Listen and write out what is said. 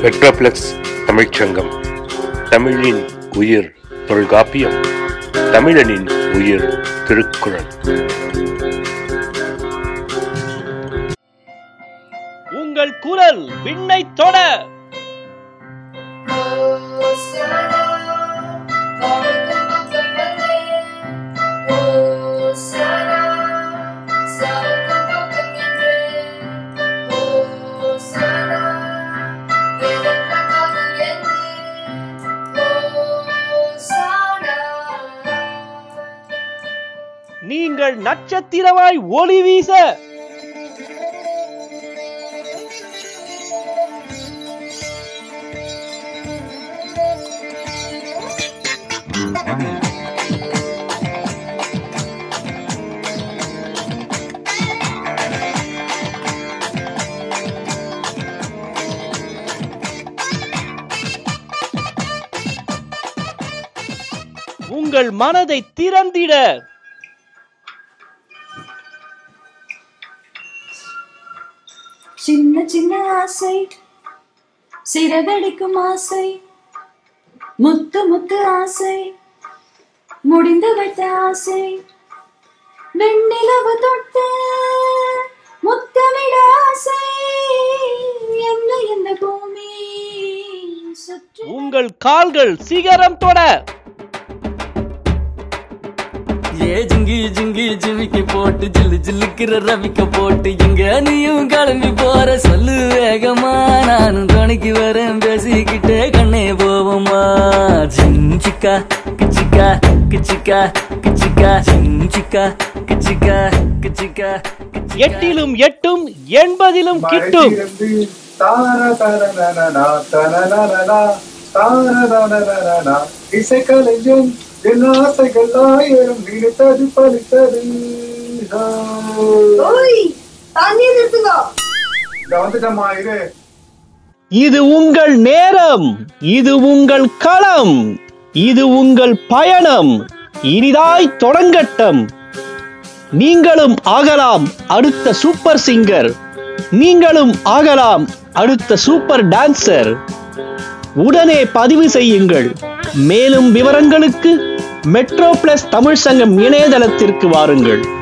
Metroplex தமிழ்ச்சங்கம். தமிழின் உயிர் தொல்காப்பியம், தமிழனின் உயிர் திருக்குறள். உங்கள் குரல் விண்ணை தொட. நீங்கள் நட்சத்திரமாய் ஒளி வீச. உங்கள் மனதை திறந்திட. சின்ன சின்ன ஆசை, சிறகடிக்கும் ஆசை, முத்து முத்து ஆசை, முடிந்து வைத்த ஆசை, வெண்ணிலவு தொட்டு முத்தமிட ஆசை, என்ன என்ன பூமி சுற்றி. உங்கள் கால்கள் சிகரம் தொட. ஏ ஜிங்கி ஜிங்கி ஜிமிக்கி போட்டு ஜில்லு ஜில்லுக்கிற ரவிக்க போட்டு எங்க நீயும் கிளம்பி போற சொல்லு வேகமா, நானும் துணைக்கு வரேன் பேசிக்கிட்டே கண்ணே போவோமா. ஜிஞ்சிக்கா கிச்சிக்கா கிச்சிக்கா கிச்சிக்கா ஜிஞ்சிக்கா கிச்சிக்கா கிச்சிக்கா. எட்டிலும் எட்டும் எண்பதிலும் கிட்டும். இசைக்கலைஞன் என் ஆசைகள் ஆயிரம் நினைத்தது பலித்தது. இது உங்கள் நேரம், இது உங்கள் களம், இது உங்கள் பயணம், இனிதாய் தொடங்கட்டும். நீங்களும் ஆகலாம் அடுத்த சூப்பர் சிங்கர், நீங்களும் ஆகலாம் அடுத்த சூப்பர் டான்சர். உடனே பதிவு செய்யுங்கள். மேலும் விவரங்களுக்கு மெட்ரோப்ளஸ் தமிழ்ச்சங்கம் இணையதளத்திற்கு வாருங்கள்.